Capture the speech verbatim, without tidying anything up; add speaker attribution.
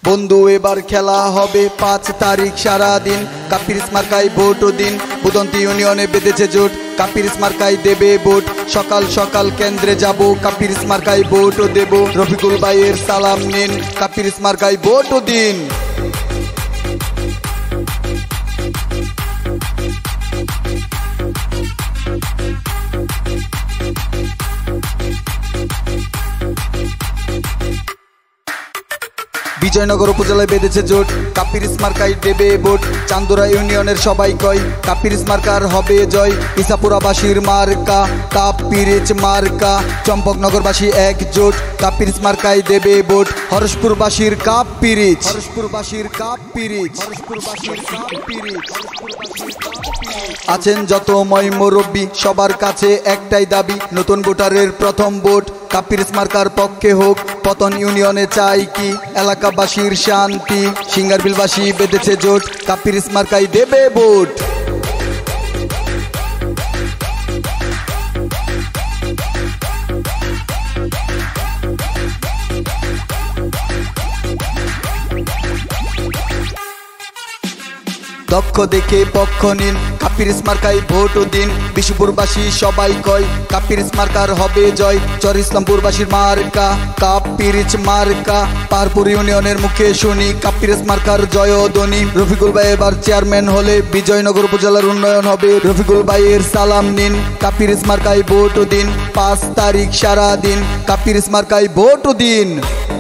Speaker 1: বন্ধু এবার খেলা হবে পাঁচ তারিখ সারা দিন। কাপিরিস মার্কায় ভোট দিন। বুদন্তি ইউনিয়নে বেঁধেছে জোট। কাপিরিস মার্কায় দেবে ভোট। সকাল সকাল কেন্দ্রে যাব, কাপিরিস মার্কায় ভোট দেব। রফিকুল ভাইয়ের সালাম নিন, কাপিরিস মার্কায় ভোট দিন। বিজয়নগর উপজেলায় বেঁধেছে জোট। কাপিরিস মার্কায় দেবে ভোট। চান্দুরা ইউনিয়নের সবাই কয় কাপিরিস মার্কার হবে জয়। ইসাপুরাবাসীর মার্কা কাপিরিস মার্কা। চম্পকনগরবাসী একজোট, কাপিরিস মার্কায় দেবে ভোট। হরসপুরবাসীর কাপিরিস হরসপুরবাসীর কাপিরিস হরসপুরবাসীর কাপিরিস আছেন যত ময় মুরব্বী, সবার কাছে একটাই দাবি, নতুন ভোটারের প্রথম ভোট কাপিরিস মার্কার পক্ষে হোক। পতন ইউনিয়নে চাই কি এলাকাবাসীর শান্তি। সিঙ্গারবিলবাসী বেঁধেছে জোট, কাপিরিস মার্কায় দেবে ভোট। দক্ষ দেখে পক্ষ নিন, কাপিরিস মার্কায় ভোট দিন। বিশুপুরবাসী সবাই কয় কাপিরিস মার্কার হবে জয়। চর ইসলামপুরবাসীর মার্কা কাপিরিস মার্কা। পারপুর ইউনিয়নের মুখে শুনি কাপিরিস মার্কার জয়ধ্বনি। রফিকুল ভাই এবার চেয়ারম্যান হলে বিজয়নগর উপজেলার উন্নয়ন হবে। রফিকুল ভাইয়ের সালাম নিন, কাপিরিস মার্কায় ভোট দিন। পাঁচ তারিখ সারা দিন, কাপিরিস মার্কায় ভোট দিন।